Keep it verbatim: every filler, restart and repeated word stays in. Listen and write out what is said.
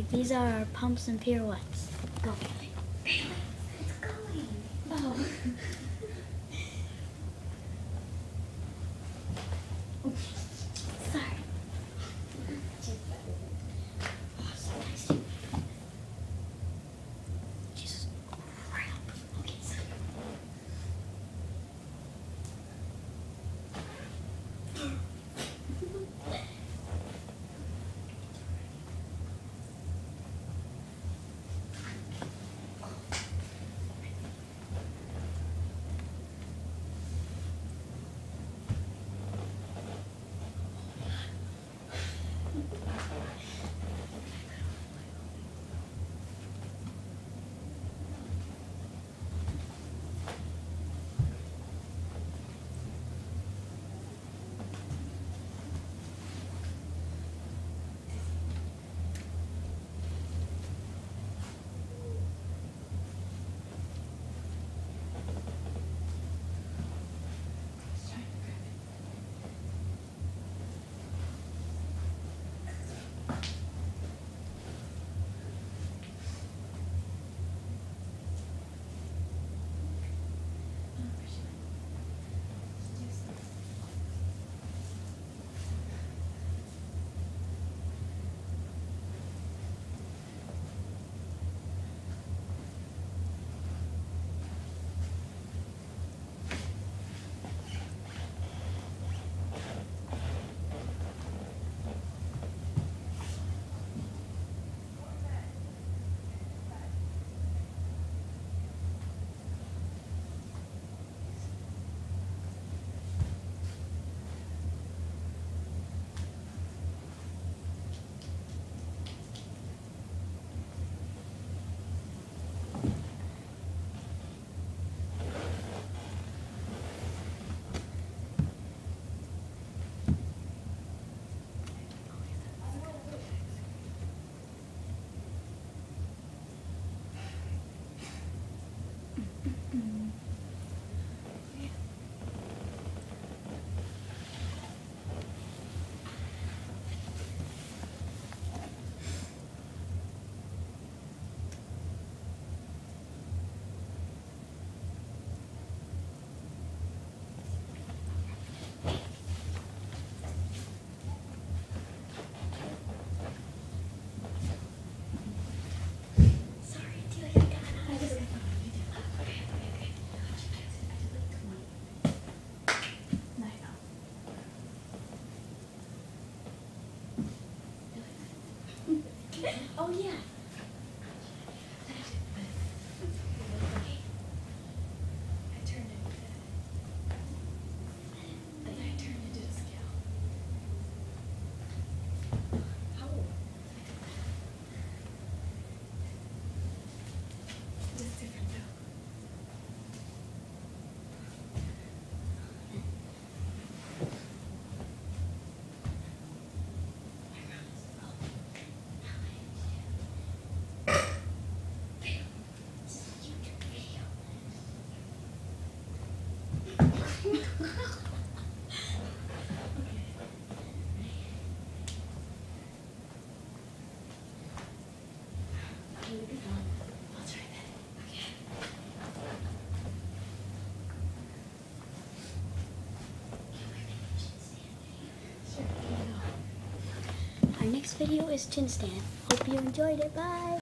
these are our pumps and pirouettes. Go. It's going. Oh. Sorry. Oh, so nice. Jesus. Right up. Okay, so. Oh yeah. I turned it. Then I turned it to scale. How? It's different though. Our next video is chin stand. Hope you enjoyed it. Bye.